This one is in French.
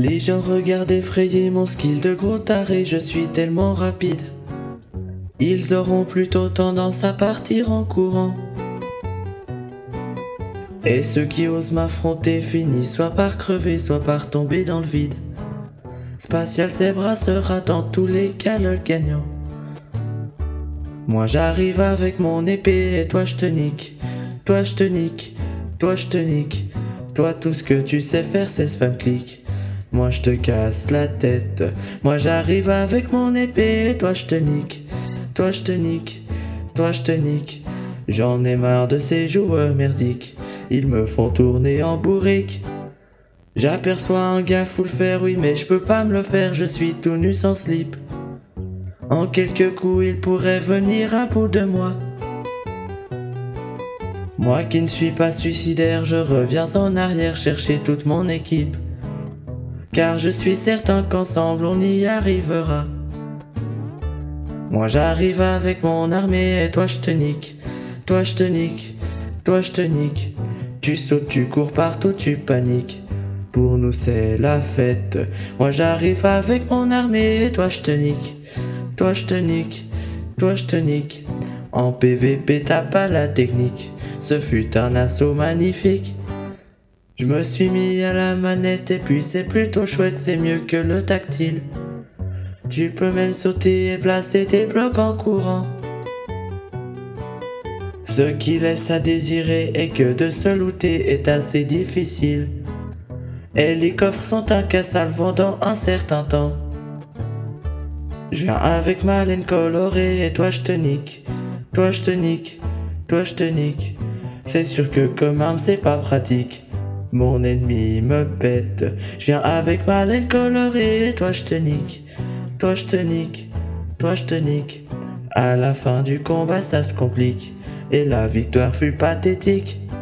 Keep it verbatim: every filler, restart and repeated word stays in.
Les gens regardent effrayés mon skill de gros taré, je suis tellement rapide. Ils auront plutôt tendance à partir en courant. Et ceux qui osent m'affronter finissent soit par crever, soit par tomber dans le vide. Spatial Zebra sera dans tous les cas le gagnant. Moi j'arrive avec mon épée et toi je te nique. Toi je te nique, toi je te nique. Toi tout ce que tu sais faire c'est spam click. Moi je te casse la tête. Moi j'arrive avec mon épée et toi je te nique. Toi je te nique, toi je te nique. J'en ai marre de ces joueurs merdiques. Ils me font tourner en bourrique. J'aperçois un gars full fer, oui mais je peux pas me le faire, je suis tout nu sans slip. En quelques coups il pourrait venir à bout de moi. Moi qui ne suis pas suicidaire, je reviens en arrière chercher toute mon équipe. Car je suis certain qu'ensemble on y arrivera. Moi j'arrive avec mon armée et toi je te nique. Toi je te nique, toi je te nique. Tu sautes, tu cours partout, tu paniques. Pour nous c'est la fête. Moi j'arrive avec mon armée et toi je te nique. Toi je te nique, toi je te nique. En P V P t'as pas la technique. Ce fut un assaut magnifique. Je me suis mis à la manette et puis c'est plutôt chouette, c'est mieux que le tactile. Tu peux même sauter et placer tes blocs en courant. Ce qui laisse à désirer est que de se looter est assez difficile. Et les coffres sont incassables pendant un certain temps. Je viens avec ma laine colorée et toi je te nique. Toi je te nique, toi je te nique. C'est sûr que comme arme c'est pas pratique. Mon ennemi me pète. Je viens avec ma laine colorée et toi je te nique. Toi je te nique, toi je te nique. À la fin du combat ça se complique. Et la victoire fut pathétique.